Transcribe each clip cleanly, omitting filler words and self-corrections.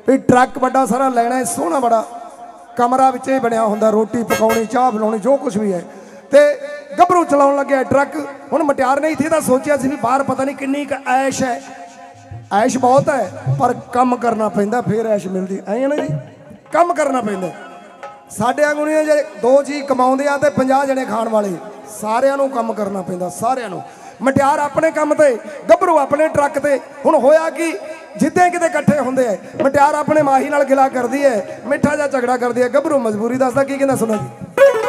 भी ट्रक बड़ा सारा लेना है, सोहना बड़ा कमरा विच ही बनया हुंदा, रोटी पकाउणी चाह बनाउणी जो कुछ भी है। तो गभरू चलाउण लग्या ट्रक। हुण मटियार ने इत्थे तां सोचिया सी भी बाहर पता नहीं किन्नी क ऐश है, ऐश बहुत है पर कम करना पैंदा फिर ऐश मिलदी, ऐ ना जी, कम करना पैंदा। साडे वांगू नहीं जे 2 चीज़ कमाउंदे आ ते 50 जने खाण वाले, सारिਆਂ ਨੂੰ कम करना पैंदा, सारिਆਂ ਨੂੰ। मटियार अपने काम ते, गभरू अपने ट्रक ते। हुण होया कि जिद्दे किते इकट्ठे हुंदे है, मटियार अपने माही नाल गिला करदी है, मिठा जा झगड़ा करदी है, गभरू मजबूरी दसदा की कहंदा सुनो जी।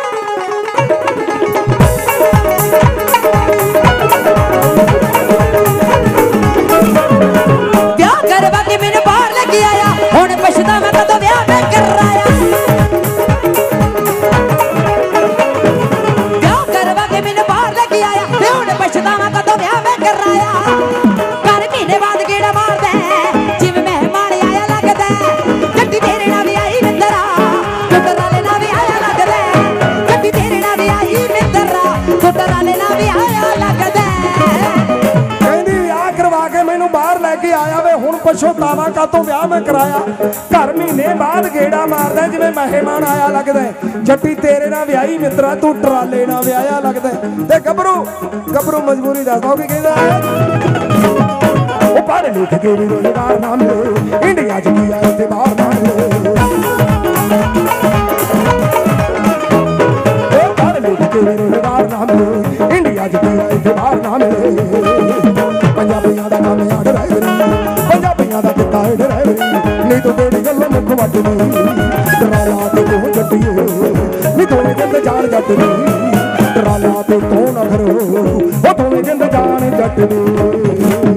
ब्याह करवा के मैंने बाहर लेके आया, हुण पछता मैं कदों ब्याह मैं कराया। ब्याह करवा के मैंने बाहर लेके आया, हुण पछता मैं कदों ब्याह मैं कराया। घर महीने बाद गेड़ा मारदा जिवें मेहमान आया लगदा, जट्टी तेरे नाल भी आई मित्तरा, टुटराले नाल भी आया लगदा, जट्टी तेरे नाल भी आई मित्तरा, टुटराले नाल भी आया लगदा। मैनू बाहर लैके आया वे, हुण पछतावा कातों ब्याह मैं कराया। घर महीने बाद गेड़ा मारदा जिवें मेहमान आया लगदा, जट्टी तेरे नाल व्याही मित्रा तू टराले नाल व्याया लगदा। ते गभरू मजबूरी दसदा कि कहदा ओ पढ़ लिख के भी रोजगार ना मिले, इंडिया च की आए ते बाहर ना मिले। ओ पढ़ लिख के भी रोजगार ना मिले, इंडिया च की आए ते बाहर ना मिले। पंजाबियां दा काम याद रहे, पंजाबियां दा किता है रहे, नहीं तो तेरी गल मुख वटनी, टराला ते तू जट्टिए, नहीं तोने जिंद जान जट्टनी, टराला ते तू ना करो, ओ तोने जिंद जान जट्टनी।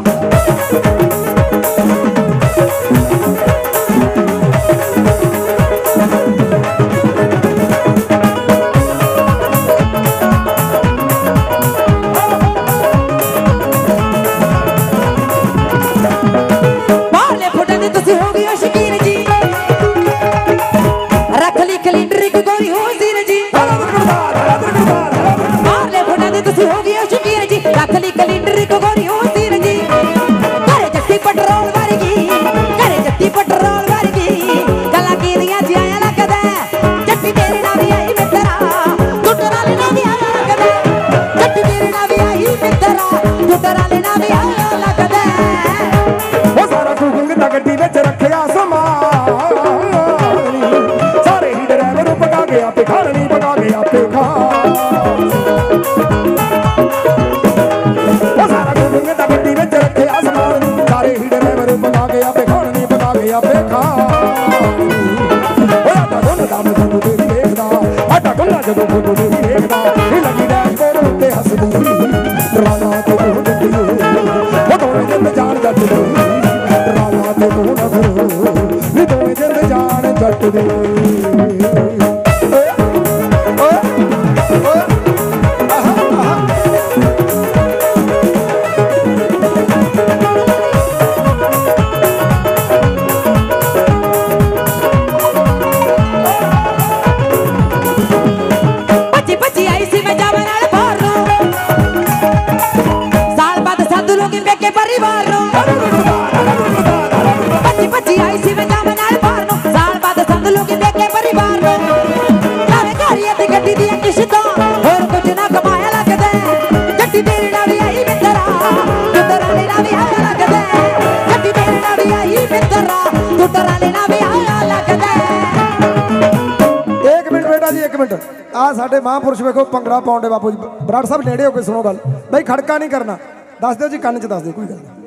साडे महापुरुष वेखो भंगड़ा पाउंडे बापू जी। बराड़ साहब नेड़े हो के सुनो गल, बई खड़का नहीं करना, दस दो जी कन्न च दस दो, कोई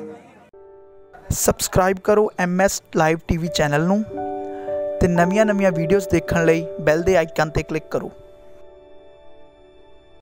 गल। सबसक्राइब करो MS लाइव TV चैनल नूं ते नवीआं वीडियोज़ देखण लई बैल दे आइकन ते क्लिक करो।